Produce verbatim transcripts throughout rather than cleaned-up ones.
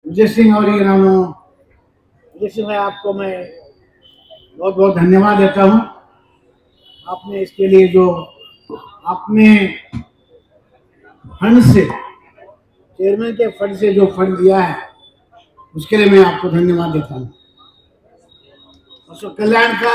विजय सिंह और ये नाम विजय सिंह भाई, आपको मैं बहुत बहुत धन्यवाद देता हूँ। आपने इसके लिए जो आपने फंड से, चेयरमैन के फंड से जो फंड दिया है, उसके लिए मैं आपको धन्यवाद देता हूँ। अशोक कल्याण का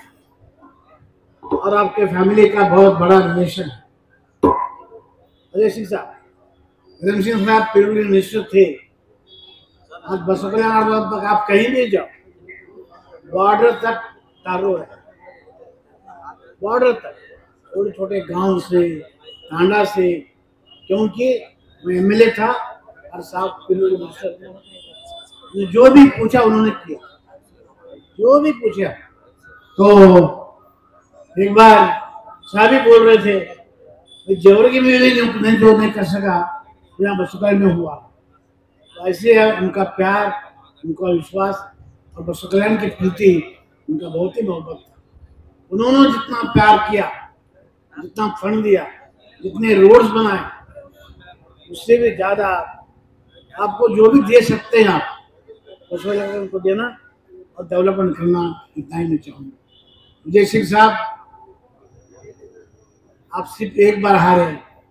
और आपके फैमिली का बहुत बड़ा रिलेशन है। अजय सिंह साहब, रम सिंह साहब पीडब्ल्यू मिनिस्टर थे। आज बसों कल्याण तक आप कहीं भी जाओ, बॉर्डर तक तारो है, बॉर्डर तक, छोटे छोटे गांव से, टांडा से, क्योंकि मैं एमएलए था और साहब पीडब्ल्यू मिनिस्टर, जो भी पूछा उन्होंने किया, जो भी पूछा। तो एक बार साहब ही बोल रहे थे, जेवर की भी नहीं जो नहीं कर सका, यहाँ बसुकल में हुआ। तो ऐसे है उनका प्यार, उनका विश्वास और बसु कल्याण के प्रति उनका बहुत ही मोहब्बत था। उन्होंने जितना प्यार किया, जितना फंड दिया, जितने रोड्स बनाए, उससे भी ज्यादा आपको जो भी दे सकते हैं आप बसु कल्याण को देना और डेवलपमेंट करना, इतना ही मैं चाहूँगा। विजय सिंह साहब, आप सिर्फ एक बार हारे,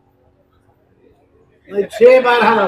मैं छह बार हारा,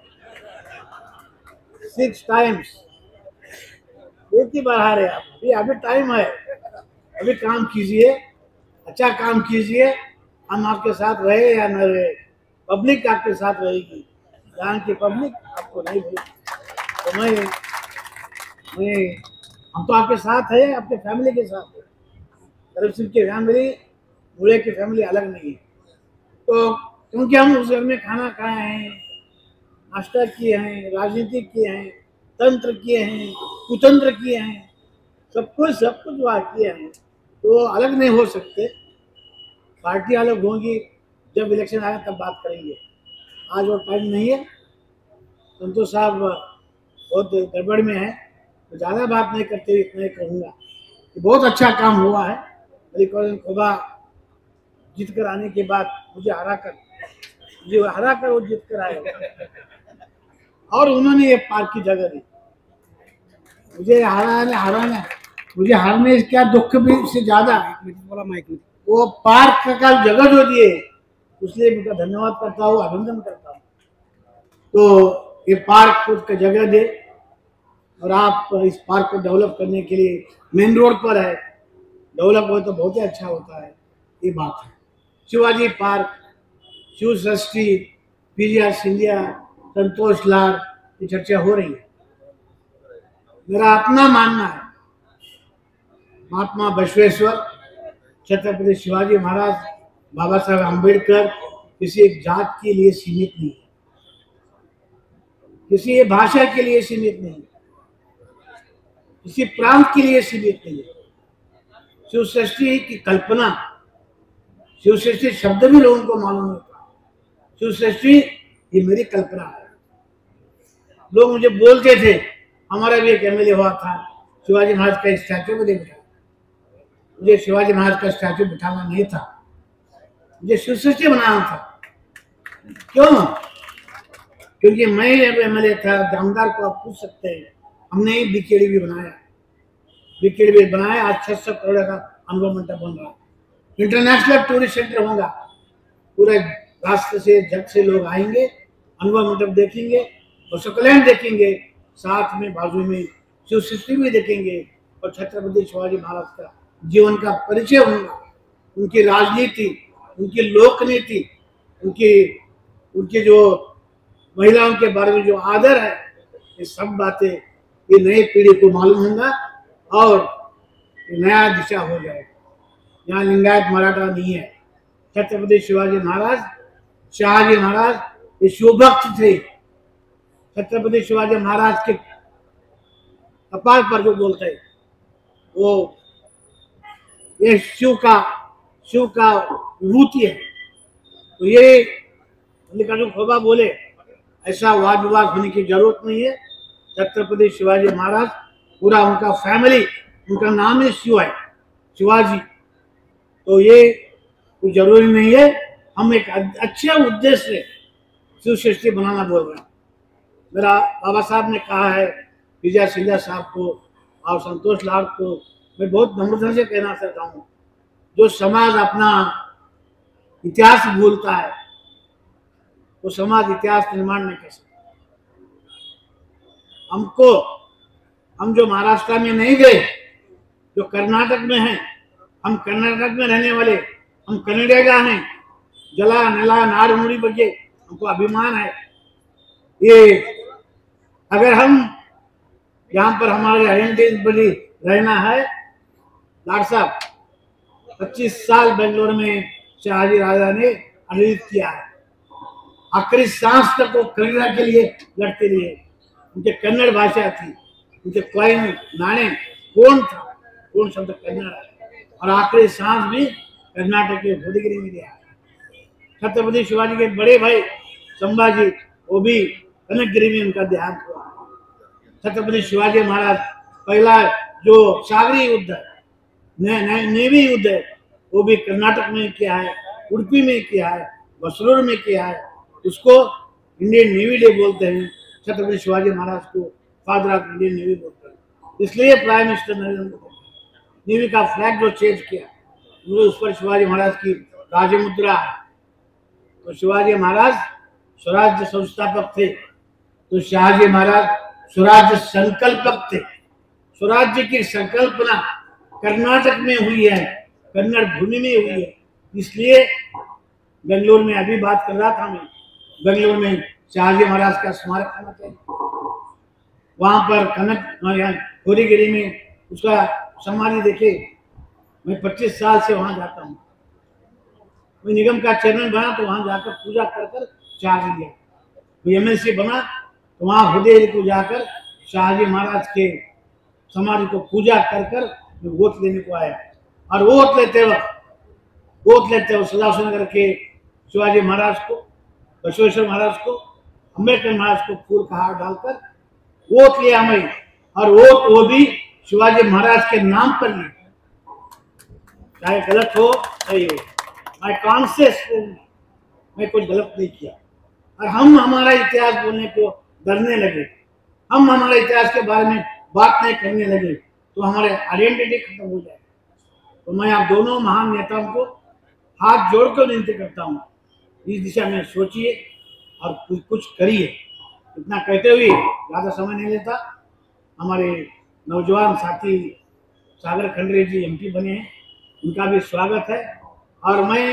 सिक्स टाइम्स, एक ही बार हारे आप। अभी अभी टाइम है, अभी काम कीजिए, अच्छा काम कीजिए। हम आपके साथ रहे या न रहे, पब्लिक आपके साथ रहेगी। यहाँ की पब्लिक आपको नहीं भूलेगी। तो मैं मैं हम तो आपके साथ है, आपके फैमिली के साथ है। तरफ सिंह की फैमिली, मुड़े की फैमिली अलग नहीं है। तो क्योंकि हम उस घर में खाना खाए हैं, नाश्ता किए हैं, राजनीति किए हैं, तंत्र किए हैं, कुतंत्र किए हैं, सब कुछ सब कुछ वहाँ किए हैं, तो अलग नहीं हो सकते। पार्टी अलग होगी, जब इलेक्शन आए तब बात करेंगे, आज वो टाइम नहीं है। संतोष साहब बहुत गड़बड़ में है, तो ज़्यादा बात नहीं करते, इतना ही कहूँगा कि बहुत अच्छा काम हुआ है। मलिकार्जुन खोबा जीत कर आने के बाद मुझे हरा कर मुझे हरा कर वो जीत कर आए और उन्होंने ये पार्क की जगह दी। मुझे हराने हराने मुझे हारने क्या दुख भी से ज्यादा वो पार्क का जगह जो दिए, उसलिए उनका धन्यवाद करता हूँ, अभिनंदन करता हूँ। तो ये पार्क खुद का जगह दे और आप इस पार्क को डेवलप करने के लिए, मेन रोड पर है, डेवलप हो तो बहुत ही अच्छा होता है, ये बात है। शिवाजी पार्क, शिव षष्ठी, पीजीआर सिंधिया, संतोष लाल की चर्चा हो रही है। मेरा अपना मानना है, महात्मा बसवेश्वर, छत्रपति शिवाजी महाराज, बाबा साहब अम्बेडकर किसी एक जात के लिए सीमित नहीं है, किसी एक भाषा के लिए सीमित नहीं है, किसी प्रांत के लिए सीमित नहीं है। शिव षष्ठी की कल्पना, शिव षष्ठी शब्द भी लोगों को मालूम नहीं था। शिव षष्ठी ये मेरी कल्पना है। लोग मुझे बोलते थे, हमारा भी एक एमएलए हुआ था, शिवाजी महाराज का स्टैचू भी बिठा। मुझे शिवाजी महाराज का स्टैचू बिठाना नहीं था, मुझे शिव षष्ठी बनाना था। क्यों? क्योंकि मैं जब एमएलए था, जामदार को आप पूछ सकते हैं, हमने ही बीकेडी भी बनाया, बीकेडी भी बनाया। आज छह सौ करोड़ का अनुभव मंडप बन रहा है, इंटरनेशनल टूरिस्ट सेंटर होगा। पूरे राष्ट्र से, जग से लोग आएंगे, अनुभव मंडप देखेंगे, बसु कल्याण देखेंगे, साथ में बाजू में शिव षष्ठी भी देखेंगे और छत्रपति शिवाजी महाराज का जीवन का परिचय होगा, उनकी राजनीति, उनकी लोक नीति, उनकी उनकी जो महिलाओं के बारे में जो आदर है, ये सब बातें ये नई पीढ़ी को मालूम होगा और नया दिशा हो जाएगा। यहाँ लिंगायत मराठा नहीं है। छत्रपति शिवाजी महाराज, शाहजी महाराज ये शिवभक्त थे। छत्रपति शिवाजी महाराज के कपाल पर जो बोलते हैं वो ये शिव का शिव का विभूति है। तो ये मल्लिकार्जुन खोबा बोले, ऐसा वाद विवाद होने की जरूरत नहीं है। छत्रपति शिवाजी महाराज, पूरा उनका फैमिली, उनका नाम ही शिव है, शिवाजी। तो ये कोई जरूरी नहीं है। हम एक अच्छे उद्देश्य से शिव षष्ठी बनाना बोल रहे हैं। मेरा बाबा साहब ने कहा है, विजय सिंधिया साहब को और संतोष लाल को मैं बहुत नम्रता से कहना चाहता हूँ, जो समाज अपना इतिहास भूलता है वो समाज इतिहास निर्माण नहीं कर सकता। हमको हम जो महाराष्ट्र में नहीं गए, जो कर्नाटक में हैं, हम कर्नाटक में रहने वाले, हम कन्नडिगा हैं, जला नला नाड़ मुड़ी बगे हमको अभिमान है। ये अगर हम यहाँ पर हमारे हेरिटेज बड़ी रहना है, लाड साहब पच्चीस साल बेंगलोर में शहाजी राजा ने आयोजित किया है। आखिरी सांस तक वो कन्नड़ा के लिए लड़ते रहे। उनके कन्नड़ भाषा थी, उनके कॉइन नाणे कौन था, कौन शब्द कन्नड़ है, और आखिरी सांस भी कर्नाटक के होदिगिरी में दिया। छत्रपति शिवाजी के बड़े भाई संभाजी, वो भी कनकगिरी में उनका देहांत हुआ। छत्रपति शिवाजी महाराज पहला जो सागरी युद्ध है, ने, ने, नेवी युद्ध है, वो भी कर्नाटक में किया है, उडुपी में किया है, बसरूर में किया है। उसको इंडियन नेवी डे बोलते हैं। छत्रपति शिवाजी महाराज को फादर ऑफ इंडियन नेवी बोलते हैं। इसलिए prime minister Narendra Modi navy का फ्लैग जो चेंज किया, वो उस पर शिवाजी महाराज की राजमुद्रा है। तो शिवाजी महाराज स्वराज्य संस्थापक थे, तो शाहजी महाराज स्वराज्य संकल्पक थे। स्वराज्य की संकल्पना कर्नाटक में हुई है, कन्नड़ भूमि में हुई है। इसलिए बेंगलोर में अभी बात कर रहा था मैं, बेंगलोर में शाहजी महाराज का स्मारक होना चाहिए। वहां पर कनक होदिगिरी में उसका समाधि देखे। मैं पच्चीस साल से वहां जाता हूँ। मैं निगम का चेयरमैन बना तो वहां जाकर पूजा कर कर चार्ज लिया। एमएलसी बना तो वहां होदिगिरी को जाकर शाहजी महाराज के समाधि को पूजा कर कर वोट लेने को आया। और वोट लेते वक्त वोट लेते वक्त सदाशिव नगर के शिवाजी महाराज को, बसवेश्वर महाराज को, अम्बेडकर महाराज को फूल का हार डालकर वोट लिया मैं। और वोट वो भी शिवाजी महाराज के नाम पर लिया, चाहे गलत हो सही हो। माय कॉन्शियस मैं कुछ गलत नहीं किया। और हम हमारा इतिहास बोलने को डरने लगे, हम हमारे इतिहास के बारे में बात नहीं करने लगे, तो हमारे आइडेंटिटी खत्म हो जाए। तो मैं आप दोनों महान नेताओं को हाथ जोड़कर विनती करता हूँ, इस दिशा में सोचिए और कुछ कुछ करिए। इतना कहते हुए ज़्यादा समय नहीं लेता। हमारे नौजवान साथी सागर खंडरे जी एमपी बने हैं, उनका भी स्वागत है। और मैं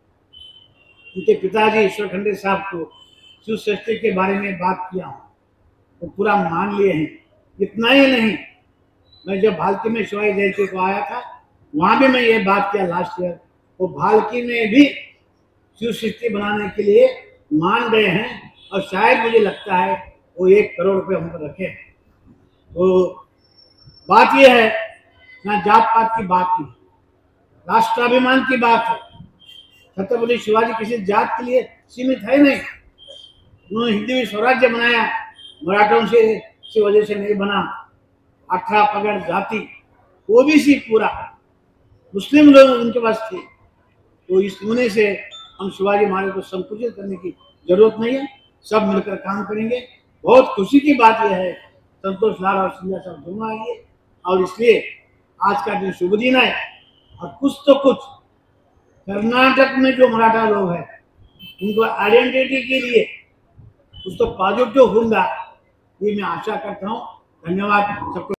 उनके पिताजी ईश्वर खंडरे साहब को शिव षष्ठी के बारे में बात किया हूँ, वो तो पूरा मान लिए हैं। इतना ही नहीं, मैं जब भालकी में शिवाजी जयंती को आया था, वहाँ भी मैं ये बात किया लास्ट ईयर, वो भालकी में भी शिव षष्ठी बनाने के लिए मान गए हैं। और शायद मुझे लगता है वो एक करोड़ रुपए हम पर रखे हैं। तो बात यह है, ना जात पात की बात नहीं, राष्ट्राभिमान की बात है। छत्रपति शिवाजी किसी जात के लिए सीमित है नहीं। उन्होंने हिंदवी स्वराज्य बनाया, मराठों से की वजह से नहीं बना। अठारह पगड़ जाति, ओबीसी पूरा, मुस्लिम लोग उनके पास थे। तो इस नमूने से हम शिवाजी महाराज को संकुचित करने की जरूरत नहीं है, सब मिलकर काम करेंगे। बहुत खुशी की बात यह है, संतोष लाल और सिंधिया साहब दोनों आइए, और इसलिए आज का दिन शुभ दिन है। और कुछ तो कुछ कर्नाटक में जो मराठा लोग हैं, उनको आइडेंटिटी के लिए कुछ तो पॉजिटिव होगा, ये मैं आशा करता हूँ। धन्यवाद सबको।